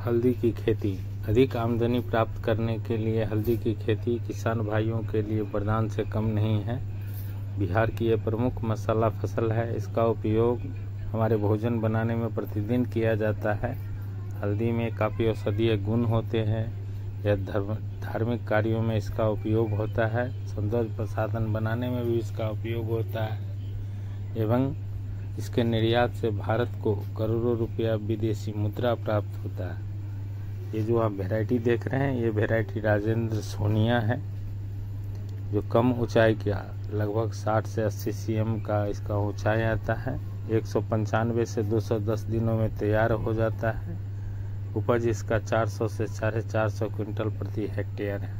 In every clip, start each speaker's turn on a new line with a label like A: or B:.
A: हल्दी की खेती। अधिक आमदनी प्राप्त करने के लिए हल्दी की खेती किसान भाइयों के लिए वरदान से कम नहीं है। बिहार की यह प्रमुख मसाला फसल है। इसका उपयोग हमारे भोजन बनाने में प्रतिदिन किया जाता है। हल्दी में काफ़ी औषधीय गुण होते हैं। यह धार्मिक कार्यों में इसका उपयोग होता है। सौंदर्य प्रसाधन बनाने में भी इसका उपयोग होता है एवं इसके निर्यात से भारत को करोड़ों रुपया विदेशी मुद्रा प्राप्त होता है। ये जो आप वैरायटी देख रहे हैं, ये वैरायटी राजेंद्र सोनिया है, जो कम ऊंचाई का लगभग 60 से 80 cm का इसका ऊंचाई आता है। 195 से 210 दिनों में तैयार हो जाता है। उपज इसका 400 से 450 क्विंटल प्रति हेक्टेयर है।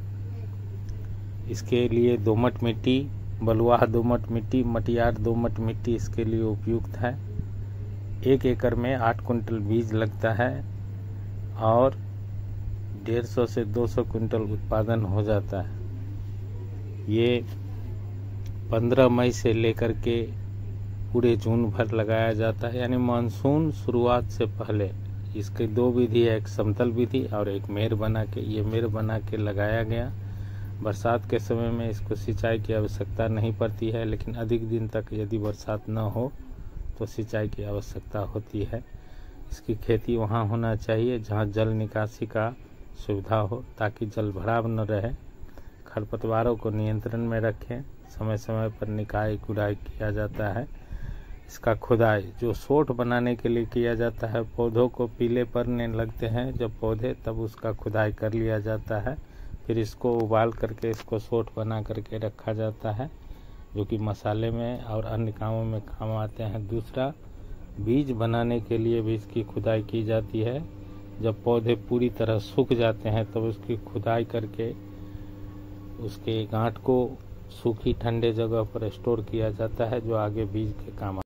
A: इसके लिए दोमट मिट्टी, बलुआह दोमट मिट्टी, मटियार दोमट मिट्टी इसके लिए उपयुक्त है। 1 एकड़ में 8 क्विंटल बीज लगता है और 150 से 200 क्विंटल उत्पादन हो जाता है। ये 15 मई से लेकर के पूरे जून भर लगाया जाता है, यानी मानसून शुरुआत से पहले। इसकी 2 विधि है, एक समतल विधि और एक मेड़ बना के। ये मेड़ बना के लगाया गया। बरसात के समय में इसको सिंचाई की आवश्यकता नहीं पड़ती है, लेकिन अधिक दिन तक यदि बरसात न हो तो सिंचाई की आवश्यकता होती है। इसकी खेती वहाँ होना चाहिए जहाँ जल निकासी का सुविधा हो, ताकि जल भराव न रहे। खरपतवारों को नियंत्रण में रखें। समय समय पर निकाई गुड़ाई किया जाता है। इसका खुदाई जो सोठ बनाने के लिए किया जाता है, पौधों को पीले पड़ने लगते हैं जब पौधे, तब उसका खुदाई कर लिया जाता है। फिर इसको उबाल करके इसको सोठ बना करके रखा जाता है, जो कि मसाले में और अन्य कामों में काम आते हैं। दूसरा, बीज बनाने के लिए भी इसकी खुदाई की जाती है। जब पौधे पूरी तरह सूख जाते हैं तब तो उसकी खुदाई करके उसके गांठ को सूखी ठंडे जगह पर स्टोर किया जाता है, जो आगे बीज के काम